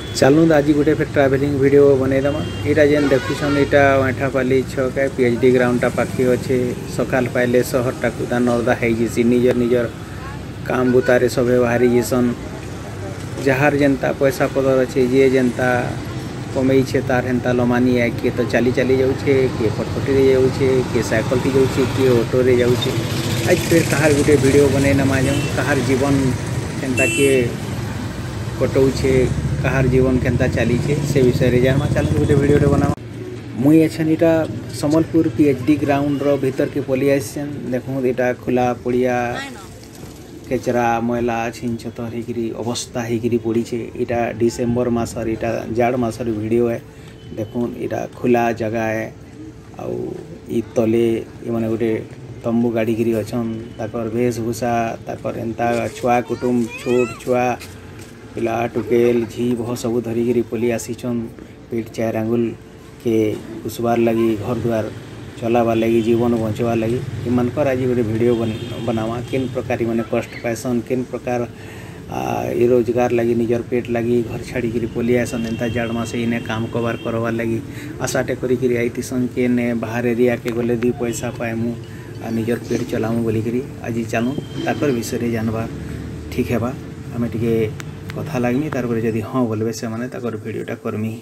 चलूँ आज गोटे फिर ट्रावेलिंग वीडियो बनईदमा यहाँ जेन देखुन यहाँ अठापाली छक है पीएचडी ग्राउंडटा पाखे अच्छे सकाल पाइले सहरटा कुदा नर्दा होगी निजर निजर काम बुतारे सबे बाहरी जीसन जार जेनता पैसा पदर अच्छे जी जेनता कमई तार हेन्ता लमानी है किए तो चली चली जाऊे किए फटफटी जाऊे किए साइकिल थी जाऊे किए ऑटो रे जाऊे आज फिर कहार गोटे वीडियो बनई नमा जाऊँ कहार जीवन केनता किए कटौछे कहार जीवन केनता चली से विषय जाना चलो गोटे वीडियो बना मुई अच्छा यहाँ सम्बलपुर पीएचडी ग्राउंड रो भीतर के पलि आसन देखूँ यहाँ खुला पड़िया केचरा मैला छिंचतर हो अवस्था होगी पड़ी यहाँ डिसेम्बर मसर यहाँ जाड़ मसर वीडियो है देखूँ यहाँ खुला जगह है आउ तले ये गोटे तंबू गाड़ी अच्छन ताकर वेशभूषा ताकर एंता छुआ कुटुम छोट छुआ पिला टुकेल झी बह सब धरिकी पलि आसीचन पेट 4 आंगुल के घुसबार लगी घर द्वार चलाबार लगी जीवन बंचवार लगी इमानकर आज गोटे वीडियो बनावा किन प्रकार मैंने कष्ट पाएसन किन प्रकार ये रोजगार लगी निजर पेट लगी घर छाड़ी पलि आसन एंता जाड़ मासे इन्हें काम कबार करवार लगी आशाटे करी आईतीसन के ने बाहर एरिया के गले 2 पैसा पाएमु आ निजर पेट चलामु बोलिकी आज चलूँ ताकर विषय जानवा ठीक है आम टे कथा लगमी तार जदि हाँ बोलबे से माने ताकर वीडियोटा करमी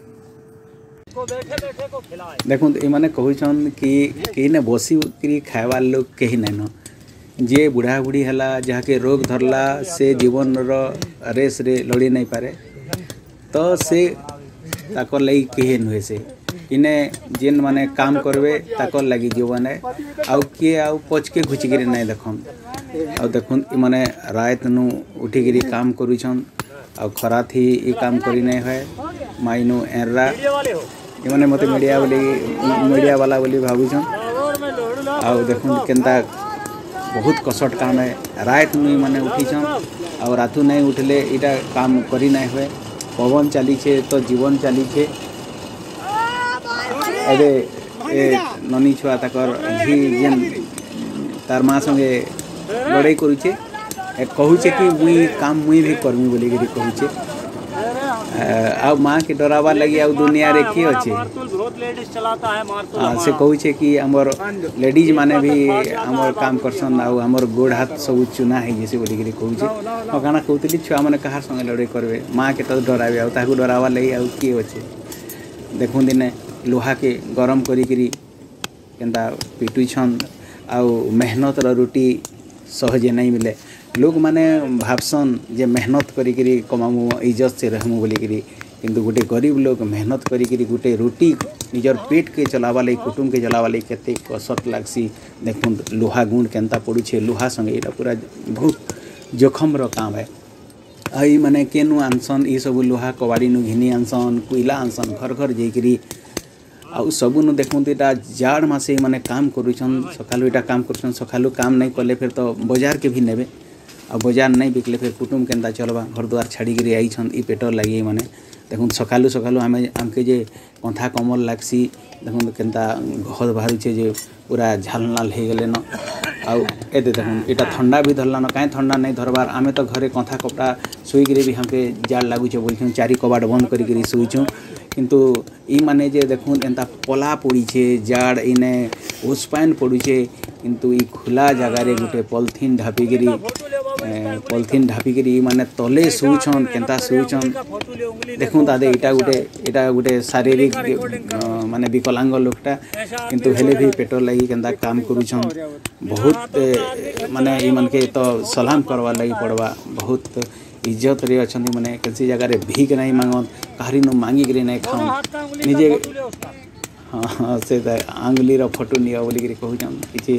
देखो ये कहन कि ने बसी खाइबार लोग कहीं नाइन जे बुढ़ा बुढ़ी है जहाँके रोग धरला से जीवन रेस रे लड़ी नहीं पारे तो से ताकर लगी कहे नुहे से इने जेन माने काम करबे ताकर लगी जीवन है आउ किए आउ पचके घुचिकी नहीं देखन आ देखुन माने रात नु उठिकी काम करुछन आ खरा थी ये काम करी नहीं है माइनु एर्रा ये मत मीडिया वाला बोली भावुछन आ देखुन केनता बहुत कसट काम है रात नु माने उठीछन आ रातु नहीं उठले इटा काम करी नहीं हुए पवन चली छे तो जीवन चली छे अबे ननी छुआ तकर झी जेन तार माँ संगे लड़ाई करुचे कहूचे कि मुई काम मुई भी करमी बोली कहूचे आ माँ के डरावा लगी आ दुनिया रे किए अच्छे से कहूचे कि आमर लेडीज माने भी आमर काम करसन आमर गोड़ हाथ सब चुना है जैसे बोलिकी कहूचे हाँ काना कहती छुआ मैंने कहार संगे लड़ाई करबे माँ के तो डरावे आ डरावा लगी आ किए अच्छे देखूँ दिने लोहा के गरम करी केनता पिटुछन आउ मेहनत रोटी सहजे नहीं मिले लोग माने भावसन जे मेहनत करी कमामु इज्जत से रहमु बोलिकी किंतु गोटे गरीब लोग मेहनत करी गोटे रोटी निजर पेट के चलावा लगी कुटुम के चलावा लगी केते कसट लागसी देखुन लोहा गुण केनता पड़ुछे लोहा संगे इटा पूरा बहुत जोखम रो काम है आई माने केनु आनसन ये सब लोहा कबाड़ी नु घिनी आनसन कोयला आनसन घर घर जाइकरी आ सबू न देखुँ यहाँ जाड़ मसे माने काम करुछन सकालू यहाँ काम करुछन सकालू काम नहीं कले फिर तो बाजार के भी नेबे आ बाजार नहीं बिकले फिर कुटुम केनता चलबा घर द्वार छाड़ी आईछन ई पेटर लगी माने देखुन सकालू सकालू आमके जे कंथा कमल लागसी देखुन केनता घर बाहरुचे जे पूरा झालनाल हो गले न आउ एते देखुन यहाँ ठंडा भी धरला न कहीं ठंडा नहीं धरबार आमे तो घरे कंथा कपड़ा शुईकि भी हमके जाड़ लगुचे बोलछुं 4 कबाट बंद करी शुईछुं किंतु ई माने जे देखुन एंता पला पड़ी छे जाड़ इने ओसपाइन पड़ुचे किंतु ई खुला जगार गोटे पॉलिथीन ढापिकी माने तले शुछन केनता शुछन देखुन तादे इटा गोटे शारीरिक माने विकलांग लोकटा किंतु हेले भी पेटर लगी केनता काम करुछन बहुत माने ई मन के तो सलाम करवा लगी पड़वा बहुत इज्जत रे अच्छी माने किसी जगह भीख नहीं मांगन कहारी नु मांगिक नहीं खाऊँ निजे हाँ से आंगुली फोटो निया बोलिक कहून कि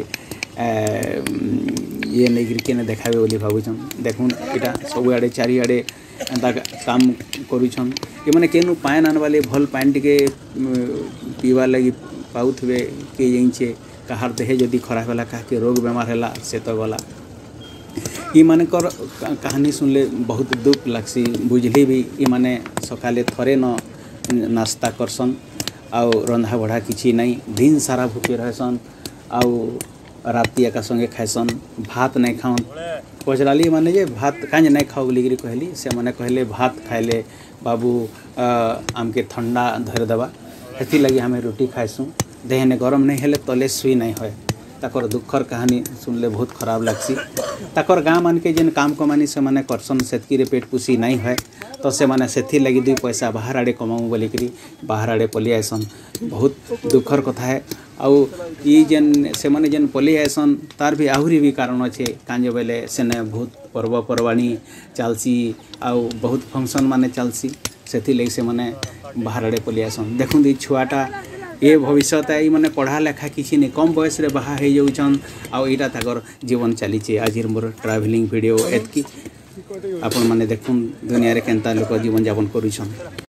ये नहीं कि देखाबे बोली भावुन देखुन यहाँ सब आड़े चारिआड़े एंता काम करुछन ये मैंने केनु पान आनवाले भल पान टे पीवार लगी पाउथे किए जाइछे कहार देहे जदि खराब है क्या रोग बेमार है से तो गला ये मानकर कहानी सुनले बहुत दुख लगसी बुझली भी ये माने सकाले थरे न नाश्ता करसन आउ रंधा बढ़ा किसी नहीं दिन सारा भूखे रहसन आउ राति एका संगे खाइसन भात नहीं खाऊन पचराली माने जे भात काज नहीं खाओ बोलिकी कहली से मैंने कहले भात खाइले बाबू आमके ठंडा धर देवा हेती लगी हमें रोटी खाइसुँ देहने गरम नहीं हेले तले सुई नहीं होए ताकर दुखर कहानी सुनले बहुत खराब लगसी ताकर गाँ मान के जेन काम कमानी से माने करसन सेतकी पेट पुसी नहीं है तो से माने सेथी लगी 2 पैसा बाहर आड़े कमाऊँ बोलिकी बाहर आड़े पलि आइसन बहुत दुखर कथा है आउ ई जेन से माने जेन पलि आइसन तार भी आहुरी भी कारण अच्छे कांज बेले सेने बहुत पर्वपर्वाणी चलसी आउ बहुत फंक्शन माने चलसी सेथी लगी से माने बाहर आड़े पलि आइसन देखुन ई छुआटा ये भविष्य है मैंने पढ़ा लेखा किसी नहीं कम बयस रे बाहा हो जाऊन आईटा ताकर जीवन चली आज मोर ट्रावेलिंग वीडियो एतकी आपण माने देखुन दुनिया रे केनता लोक जीवन यापन करूछन।